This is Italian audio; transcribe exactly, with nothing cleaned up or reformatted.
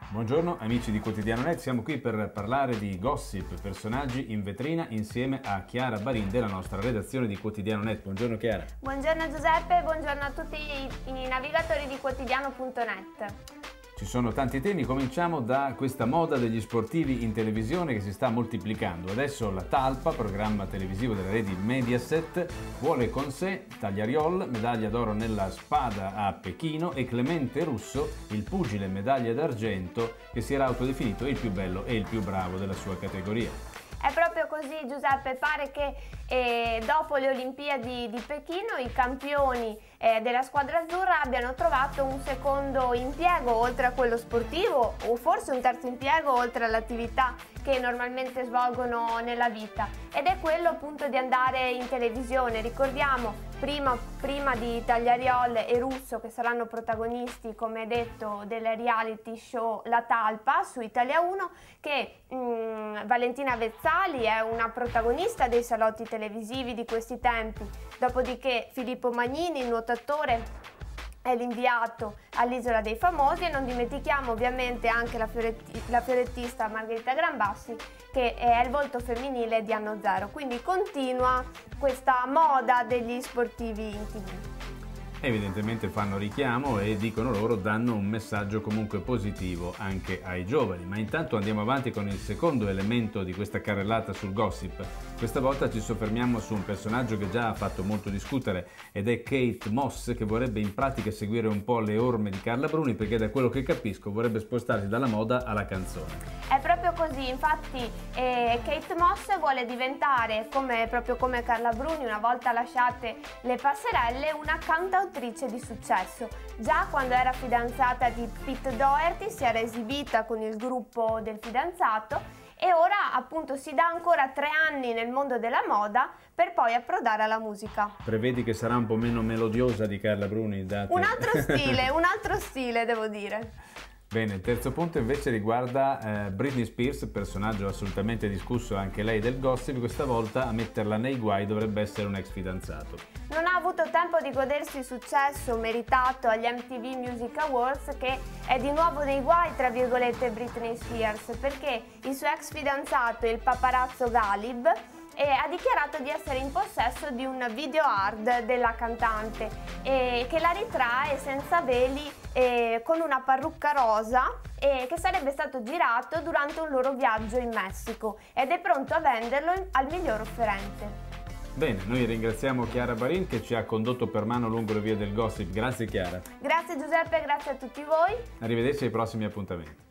Buongiorno amici di Quotidiano Net, siamo qui per parlare di gossip, personaggi in vetrina insieme a Chiara Barin della nostra redazione di Quotidiano Net. Buongiorno Chiara. Buongiorno Giuseppe, buongiorno a tutti i, i navigatori di Quotidiano punto net. Ci sono tanti temi, cominciamo da questa moda degli sportivi in televisione che si sta moltiplicando. Adesso la Talpa, programma televisivo della rete Mediaset, vuole con sé Tagliariol, medaglia d'oro nella spada a Pechino, e Clemente Russo, il pugile medaglia d'argento che si era autodefinito il più bello e il più bravo della sua categoria. È proprio così Giuseppe, pare che eh, dopo le Olimpiadi di Pechino i campioni eh, della squadra azzurra abbiano trovato un secondo impiego oltre a quello sportivo, o forse un terzo impiego oltre all'attività che normalmente svolgono nella vita, ed è quello appunto di andare in televisione. Ricordiamo prima, prima di Tagliariol e Russo, che saranno protagonisti, come detto, del reality show La Talpa su Italia uno, che mh, Valentina Vezzali è una protagonista dei salotti televisivi di questi tempi, dopodiché Filippo Magnini, il nuotatore, è l'inviato all'Isola dei Famosi, e non dimentichiamo ovviamente anche la, fioretti, la fiorettista Margherita Grambassi, che è il volto femminile di Anno Zero. Quindi continua questa moda degli sportivi in tivù. Evidentemente fanno richiamo e dicono loro, danno un messaggio comunque positivo anche ai giovani. Ma intanto andiamo avanti con il secondo elemento di questa carrellata sul gossip. Questa volta ci soffermiamo su un personaggio che già ha fatto molto discutere, ed è Kate Moss, che vorrebbe in pratica seguire un po' le orme di Carla Bruni, perché da quello che capisco vorrebbe spostarsi dalla moda alla canzone. È proprio così, infatti eh, Kate Moss vuole diventare, come, proprio come Carla Bruni, una volta lasciate le passerelle, una cantautrice di successo. Già quando era fidanzata di Pete Doherty si era esibita con il gruppo del fidanzato, e ora appunto si dà ancora tre anni nel mondo della moda per poi approdare alla musica. Prevedi che sarà un po' meno melodiosa di Carla Bruni? Date... Un altro stile, un altro stile devo dire. Bene, il terzo punto invece riguarda eh, Britney Spears, personaggio assolutamente discusso anche lei del gossip. Questa volta a metterla nei guai dovrebbe essere un ex fidanzato. Non ha avuto tempo di godersi il successo meritato agli M T V Music Awards, che è di nuovo nei guai, tra virgolette, Britney Spears, perché il suo ex fidanzato, il paparazzo Galib, e ha dichiarato di essere in possesso di un video hard della cantante, eh, che la ritrae senza veli, eh, con una parrucca rosa, eh, che sarebbe stato girato durante un loro viaggio in Messico, ed è pronto a venderlo al miglior offerente. Bene, noi ringraziamo Chiara Barin che ci ha condotto per mano lungo le vie del gossip. Grazie Chiara. Grazie Giuseppe, grazie a tutti voi. Arrivederci ai prossimi appuntamenti.